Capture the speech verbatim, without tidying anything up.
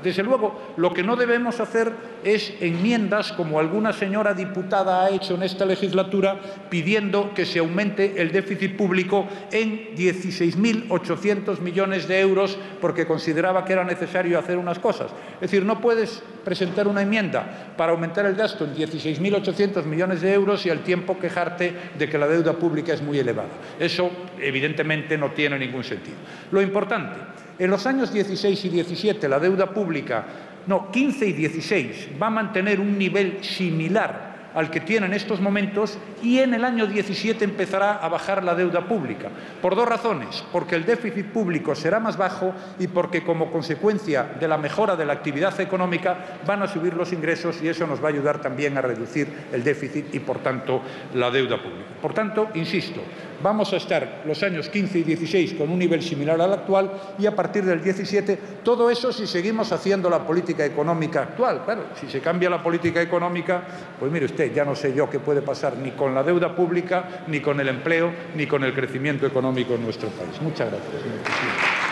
Desde luego, lo que no debemos hacer es enmiendas como alguna señora diputada ha hecho en esta legislatura pidiendo que se aumente el déficit público en dieciséis mil ochocientos millones de euros porque consideraba que era necesario hacer unas cosas. Es decir, no puedes presentar una enmienda para aumentar el gasto en dieciséis mil ochocientos millones de euros y al tiempo quejarte de que la deuda pública es muy elevada. Eso, evidentemente, no tiene ningún sentido. Lo importante, en los años dieciséis y diecisiete la deuda pública, no, quince y dieciséis, va a mantener un nivel similar al que tiene en estos momentos y en el año diecisiete empezará a bajar la deuda pública. Por dos razones, porque el déficit público será más bajo y porque como consecuencia de la mejora de la actividad económica van a subir los ingresos y eso nos va a ayudar también a reducir el déficit y, por tanto, la deuda pública. Por tanto, insisto, vamos a estar los años quince y dieciséis con un nivel similar al actual y a partir del diecisiete, todo eso si seguimos haciendo la política económica actual. Claro, si se cambia la política económica, pues mire usted, ya no sé yo qué puede pasar ni con la deuda pública, ni con el empleo, ni con el crecimiento económico en nuestro país. Muchas gracias, señor presidente.